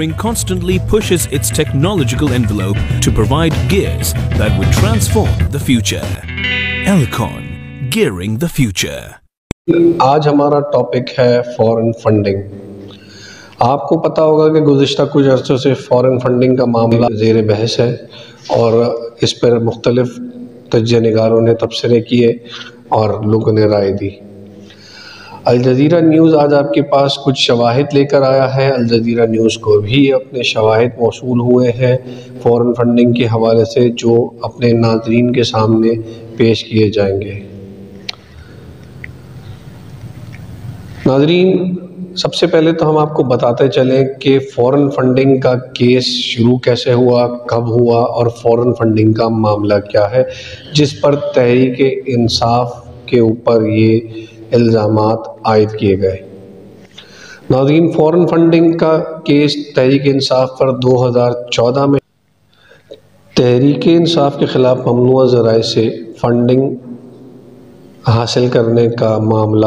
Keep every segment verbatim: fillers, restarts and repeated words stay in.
Engineering constantly pushes its technological envelope to provide gears that would transform the future. Elcon, gearing the future. आज हमारा topic है foreign funding. आपको पता होगा कि गुज़िश्ता कुछ अर्सों से फ़ॉरेन फंडिंग का मामला ज़ेर बहस है और इस पर मुख्तलिफ तज्ज़िया निगारों ने तबसरे किए और लोगों ने राय दी। अल जज़ीरा न्यूज़ आज आपके पास कुछ शवाहिद लेकर आया है। अल जज़ीरा न्यूज़ को भी अपने शवाहिद मौसूल हुए हैं फ़ॉरेन फंडिंग के हवाले से, जो अपने नाज़रीन के सामने पेश किए जाएंगे। नाज़रीन, सबसे पहले तो हम आपको बताते चलें कि फ़ॉरेन फंडिंग का केस शुरू कैसे हुआ, कब हुआ और फ़ॉरेन फंडिंग का मामला क्या है, जिस पर तहरीक इंसाफ के ऊपर ये इल्ज़ामात आयद किए गए। नाज़रीन, फ़ॉरेन फंडिंग का केस तहरीक इंसाफ पर दो हज़ार चौदह में तहरीक इंसाफ के ख़िलाफ़ ममनुआ ज़राए से फंडिंग हासिल करने का मामला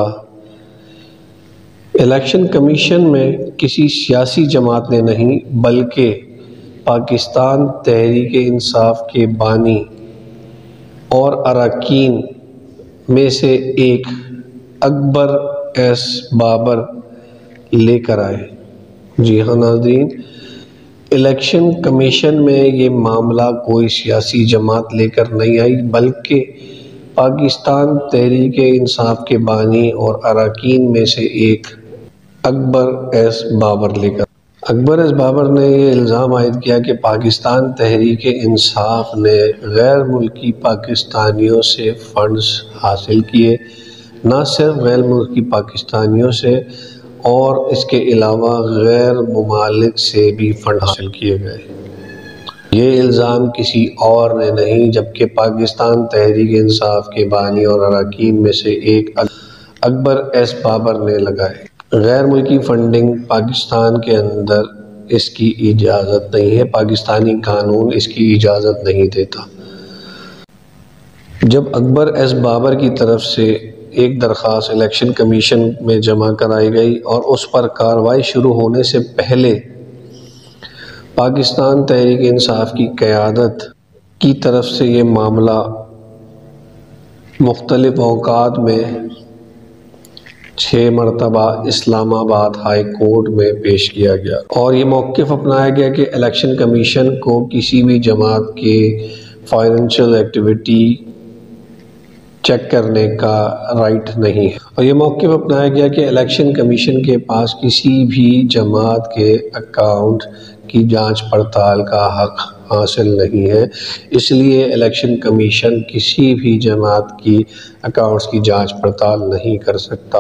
इलेक्शन कमीशन में किसी सियासी जमात ने नहीं बल्कि पाकिस्तान तहरीक इंसाफ के बानी और अरकान में से एक अकबर एस बाबर लेकर आए। जी हाँ नाज़रीन, इलेक्शन कमीशन में ये मामला कोई सियासी जमात लेकर नहीं आई बल्कि पाकिस्तान तहरीक इंसाफ के बानी और अरकान में से एक अकबर एस बाबर लेकर अकबर एस बाबर ने ये इल्ज़ाम आयद किया कि पाकिस्तान तहरीक इंसाफ ने गैर मुल्की पाकिस्तानियों से फ़ंड्स हासिल किए, ना सिर्फ गैर मुल्की पाकिस्तानियों से और इसके अलावा गैर मुमालिक से भी फ़ंड हासिल किए गए। ये इल्ज़ाम किसी और ने नहीं जबकि पाकिस्तान तहरीक इंसाफ के बानी और अरकान में से एक अकबर एस बाबर ने लगाए। गैर मुल्की फंडिंग पाकिस्तान के अंदर इसकी इजाज़त नहीं है, पाकिस्तानी कानून इसकी इजाज़त नहीं देता। जब अकबर एस बाबर की तरफ से एक दरख्वास्त इलेक्शन कमीशन में जमा कराई गई और उस पर कार्रवाई शुरू होने से पहले पाकिस्तान तहरीक इंसाफ की क़यादत की तरफ से ये मामला मुख्तलिफ़ औक़ात में छः मरतबा इस्लामाबाद हाई कोर्ट में पेश किया गया और ये मौक़िफ़ अपनाया गया कि इलेक्शन कमीशन को किसी भी जमात के फाइनेंशियल एक्टिविटी चेक करने का राइट नहीं है और ये मौक़िफ़ अपनाया गया कि इलेक्शन कमीशन के पास किसी भी जमात के अकाउंट की जांच पड़ताल का हक़ हासिल नहीं है, इसलिए इलेक्शन कमीशन किसी भी जमात की अकाउंट्स की जांच पड़ताल नहीं कर सकता।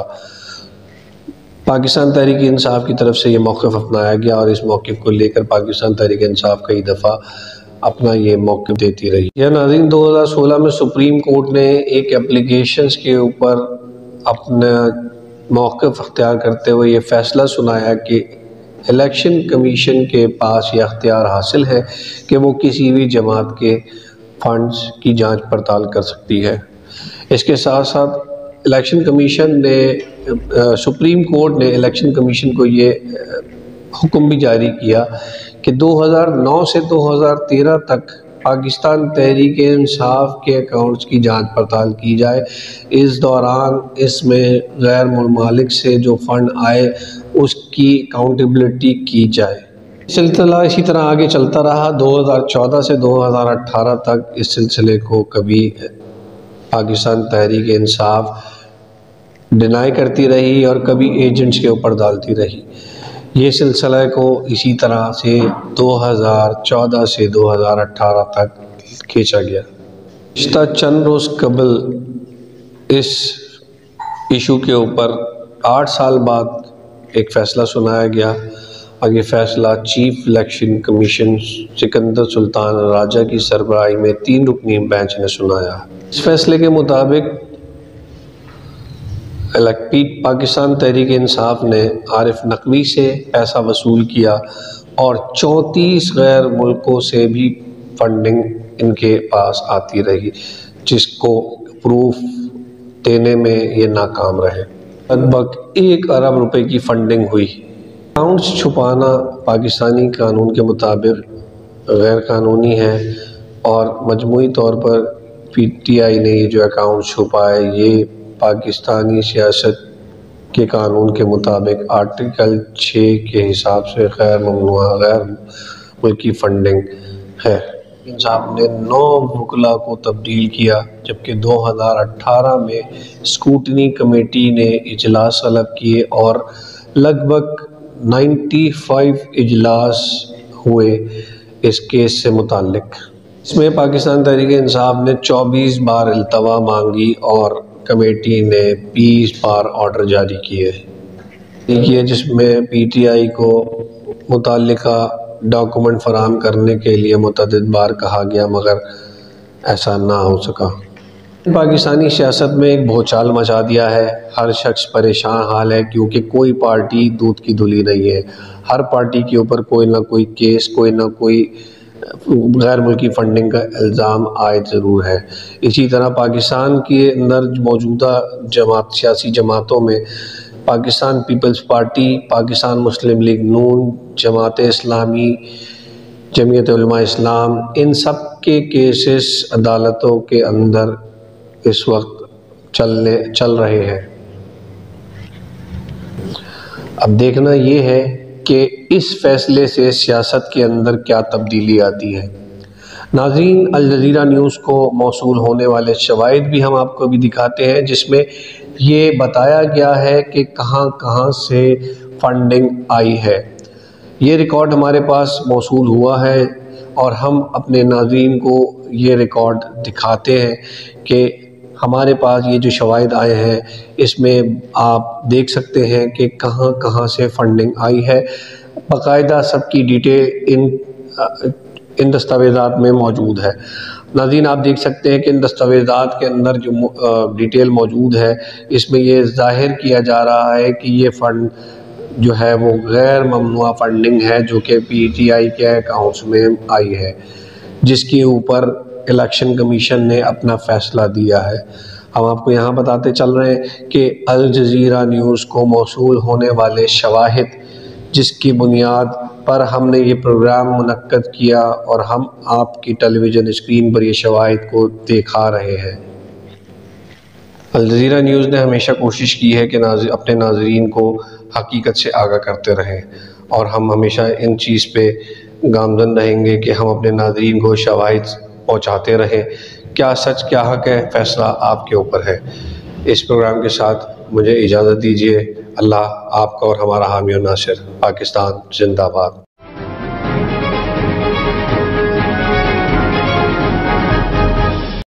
पाकिस्तान तहरीक इंसाफ की तरफ से ये मौक़िफ़ अपनाया गया और इस मौक़िफ़ को लेकर पाकिस्तान तहरीक इंसाफ कई दफ़ा अपना ये मौक़िफ़ देती रही। यह नाज़रीन दो हज़ार सोलह में सुप्रीम कोर्ट ने एक एप्लीकेशंस के ऊपर अपना मौक़िफ़ अख्तियार करते हुए ये फ़ैसला सुनाया कि इलेक्शन कमीशन के पास ये अख्तियार हासिल है कि वो किसी भी जमात के फ़ंड्स की जांच पड़ताल कर सकती है। इसके साथ साथ इलेक्शन कमीशन ने सुप्रीम कोर्ट ने इलेक्शन कमीशन को ये हुक्म भी जारी किया कि दो हज़ार नौ से दो हज़ार तेरह तक पाकिस्तान तहरीक इंसाफ के अकाउंट्स की जांच पड़ताल की जाए। इस दौरान इसमें गैर मुमालिक से जो फ़ंड आए उसकी अकाउंटेबिलिटी की जाए। सिलसिला इसी तरह आगे चलता रहा। दो हज़ार चौदह से दो हज़ार अठारह तक इस सिलसिले को कभी पाकिस्तान तहरीक इंसाफ डिनाई करती रही और कभी एजेंट्स के ऊपर डालती रही। ये सिलसिला को इसी तरह से दो हज़ार चौदह से दो हज़ार अठारह तक खींचा गया। पिछले चंद रोज़ कबल इस इशू के ऊपर आठ साल बाद एक फ़ैसला सुनाया गया और ये फ़ैसला chief election commission Sikandar Sultan Raja की सरबराही में तीन रुकनी बेंच ने सुनाया। इस फैसले के मुताबिक पाकिस्तान तहरीक इंसाफ ने आरिफ नकवी से पैसा वसूल किया और चौंतीस गैर मुल्कों से भी फंडिंग इनके पास आती रही, जिसको प्रूफ देने में ये नाकाम रहे। लगभग एक अरब रुपए की फंडिंग हुई अकाउंट्स छुपाना पाकिस्तानी कानून के मुताबिक गैर कानूनी है और मजमूई तौर पर पी टी आई ने ये जो अकाउंट छुपा है ये पाकिस्तानी सियासत के कानून के मुताबिक आर्टिकल छः के हिसाब से गैर ममनुआ गैर मुल्की फंडिंग है। इंसाफ ने नौ वकला को तब्दील किया, जबकि दो हज़ार अठारह में स्क्रूटनी कमेटी ने इजलास तलब किए और लगभग पचानवे इजलास हुए इस केस से मुताल्लिक। इसमें पाकिस्तान तहरीक-ए-इंसाफ ने चौबीस बार इल्तवा मांगी और कमेटी ने बीस बार ऑर्डर जारी किए किए जिसमें पी टी आई को मुताल्लिका डॉक्यूमेंट फराहम करने के लिए मुतअद्दिद बार कहा गया, मगर ऐसा ना हो सका। पाकिस्तानी सियासत में एक भूचाल मचा दिया है। हर शख्स परेशान हाल है क्योंकि कोई पार्टी दूध की धुली नहीं है। हर पार्टी के ऊपर कोई ना कोई केस, कोई ना कोई गैर मुल्की फ़ंडिंग का इल्ज़ाम आयद ज़रूर है। इसी तरह पाकिस्तान के अंदर मौजूदा जमात सियासी जमातों में Pakistan Peoples Party, Pakistan Muslim League Noon, Jamaat Islami, Jamiat Ulema Islam, इन सब के केसेस अदालतों के अंदर इस वक्त चलने चल रहे हैं। अब देखना ये है कि इस फैसले से सियासत के अंदर क्या तब्दीली आती है। नाज़रीन, अल जज़ीरा न्यूज़ को मौसूल होने वाले शवाहिद भी हम आपको भी दिखाते हैं, जिसमें ये बताया गया है कि कहां कहां से फंडिंग आई है। ये रिकॉर्ड हमारे पास मौसूल हुआ है और हम अपने नाज़रीन को ये रिकॉर्ड दिखाते हैं कि हमारे पास ये जो शवाहिद आए हैं इसमें आप देख सकते हैं कि कहां कहां से फंडिंग आई है। बाकायदा सबकी डिटेल इन इन दस्तावेज़ात में मौजूद है। नाज़रीन, आप देख सकते हैं कि इन दस्तावेज़ात के अंदर जो डिटेल मौजूद है इसमें ये ज़ाहिर किया जा रहा है कि ये फ़ंड जो है वो गैर ममनुआ फंडिंग है जो कि पी टी आई के अकाउंट्स में आई है, जिसके ऊपर इलेक्शन कमीशन ने अपना फ़ैसला दिया है। हम आपको यहाँ बताते चल रहे हैं कि अल जज़ीरा न्यूज़ को मौसूल होने वाले शवाहिद जिसकी बुनियाद पर हमने ये प्रोग्राम मुनक्कद किया और हम आपकी टेलीविज़न स्क्रीन पर ये शवाहिद को दिखा रहे हैं। अल जज़ीरा न्यूज़ ने हमेशा कोशिश की है कि नाज़ अपने नाज़रीन को हकीकत से आगाह करते रहें और हम हमेशा इन चीज़ पे गामज़न रहेंगे कि हम अपने नाज़रीन को शवाहिद पहुँचाते रहें। क्या सच क्या हक़ है, फ़ैसला आपके ऊपर है। इस प्रोग्राम के साथ मुझे इजाज़त दीजिए। अल्लाह आपका और हमारा हामी और नासिर। पाकिस्तान जिंदाबाद।